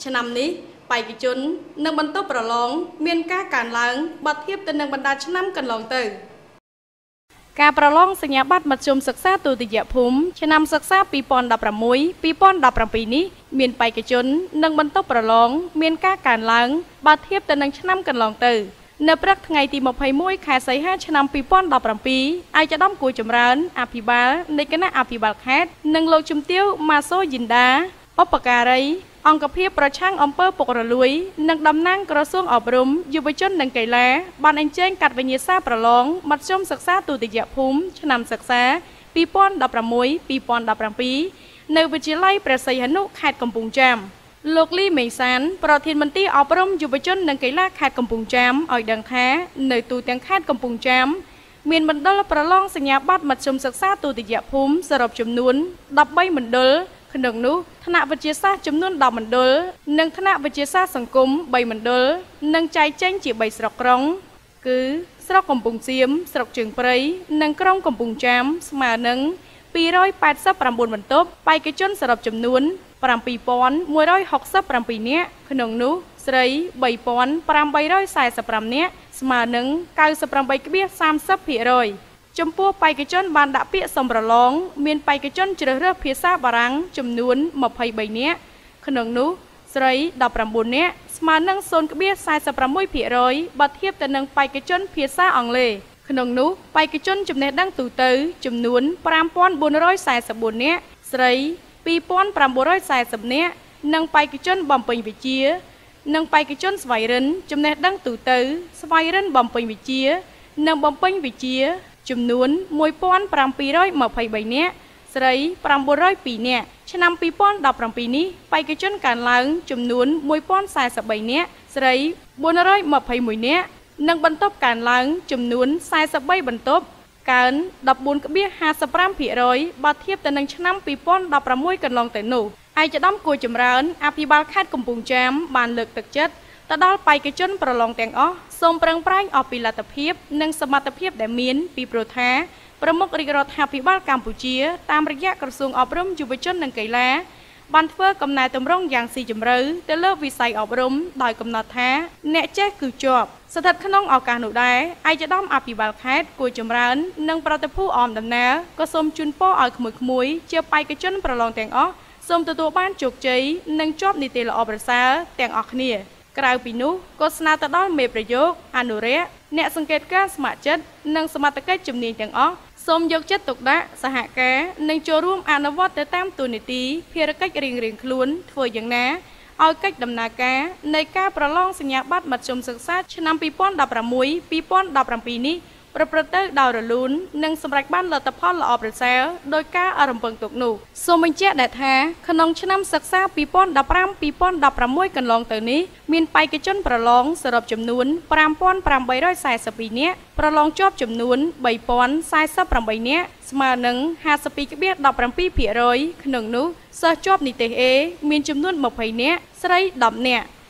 ឆ្នាំនេះបេក្ខជននឹងបន្តប្រឡងមានការកើនឡើងបើធៀបទៅនឹងបណ្ដាឆ្នាំកន្លងទៅការប្រឡងសញ្ញាបត្រមធ្យមសិក្សាទុតិយភូមិឆ្នាំសិក្សា2016-2017នេះមានបេក្ខជននឹងបន្តប្រឡងមានការកើនឡើងបើធៀបទៅនឹងឆ្នាំកន្លងទៅនៅព្រឹកថ្ងៃទី21ខែសីហាឆ្នាំ2017ឯកឧត្តមគួរចម្រើនអភិបាលនៃគណៈអភិបាលខេត្តនិងលោកជំទាវម៉ាសូយីនដាឧបការីអង្គភាពប្រឆាំងអំពើពុករលួយនិងតំណាងក្រសួងអប់រំយុវជននិងកីឡាបានអញ្ជើញកាត់វិញ្ញាសាប្រឡងមធ្យមសិក្សាទុតិយភូមិឆ្នាំសិក្សា2016-2017នៅវិទ្យាល័យព្រះសីហនុខេត្តកំពង់ចាមលោកលីមេងសានប្រធានមន្ត្រីអប់រំយុវជននិងកីឡាខេត្តកំពង់ចាមឲ្យដឹងថានៅទូទាំងខេត្តកំពង់ចាមមានមណ្ឌលប្រឡងសញ្ញាបត្រមធ្យមសិក្សាទុតិយភូមិសរុបចំនួន13មណ្ឌលក្នុងនោះថ្នាក់វិទ្យាសាស្ត្រចំនួន10មណ្ឌលនិងថ្នាក់វិទ្យាសាស្ត្រសង្គម3មណ្ឌលនិងចែកចេញជា3ស្រុកក្រុងគឺស្រុកកំពង់សៀមស្រុកជើងព្រៃនិងក្រុងកំពង់ចាមស្មើនឹង289បន្ទប់បេក្ខជនសរុបចំនួន7167នាក់ក្នុងនោះស្រី3845នាក់ស្មើនឹង 98.30% ចំពោះបេក្ខជនបានដាក់ពាក្យសុំប្រឡងមានបេក្ខជនជ្រើសរើសភាសាបារាំងចំនួន23នាក់ក្នុងនោះស្រី19នាក់ស្មើនឹង 0.46% បើធៀបទៅនឹងបេក្ខជនភាសាអង់គ្លេសក្នុងនោះបេក្ខជនចំណេះដឹងទូទៅចំនួន5444នាក់ស្រី2940នាក់និងបេក្ខជនបំពេញវិជ្ជានិងបេក្ខជនស្វ័យរិនចំណេះដឹងទូទៅស្វ័យរិនបំពេញវិជ្ជានិងបំពេញវិជ្ជាចំនួន1723នាក់ស្រី902នាក់ឆ្នាំ2017នេះបេក្ខជនកើនឡើងចំនួន1043នាក់ស្រី421នាក់និងបន្ទប់កើនឡើងចំនួន43បន្ទប់កើន 14.55% បើធៀបទៅនឹងឆ្នាំ2016កន្លងទៅនោះឯកឧត្តមគួរចម្រើនអភិបាលខេត្តកំពង់ចាមបានលើកទឹកចិត្តទៅដល់បេក្ខជនប្រឡងទាំងអស់សូមប្រឹងប្រែងអស់ពីលទ្ធភាពនិងសមត្ថភាពដែលមានពីព្រោះថាប្រមុខរាជរដ្ឋាភិបាលកម្ពុជាតាមរយៈក្រសួងអប់រំយុវជននិងកីឡាបានធ្វើកំណែទម្រង់យ៉ាងស៊ីជម្រៅទៅលើវិស័យអប់រំដោយកំណត់ថាអ្នកចេះគឺជាប់ស្ថិតក្នុងឱកាសនោះដែរឯកឧត្តមអភិបាលខេត្តគួរចម្រើននិងប្រតិភូអមដំណើរក៏សូមជូនពរឲ្យក្មួយៗជាបេក្ខជនប្រឡងទាំងអស់សូមទទួលបានជោគជ័យនិងជាប់នីតិល្អប្រសើរទាំងអស់គ្នាក្រៅពីនោះក៏ស្នើទៅដល់មេប្រយោគអនុរិយអ្នកសង្កេតការស្ម័គ្រចិត្តនិងសមត្ថកិច្ចជំនាញទាំងអស់សូមយកចិត្តទុកដាក់សហការនិងចូលរួមអនុវត្តទៅតាមទូនីតិភារកិច្ចរៀងៗខ្លួនធ្វើយ៉ាងណាឲ្យកិច្ចដំណើរការនៃការប្រឡងសញ្ញាបត្រមធ្យមសិក្សាឆ្នាំ2016-2017នេះប្រព្រឹត្តទៅដោយរលូននិងសម្រេចបានលទ្ធផលល្អប្រសើរដោយការរំពឹងទុកនោះសូមបញ្ជាក់ដែរថាក្នុងឆ្នាំសិក្សា2015-2016កន្លងទៅនេះមានបេក្ខជនប្រឡងសរុបចំនួន5842នាក់ប្រឡងជាប់ចំនួន3048នាក់ស្មើនឹង 52.17% ក្នុងនោះសិស្សជាប់និទ្ទេស A មានចំនួន20នាក់ស្រី10នាក់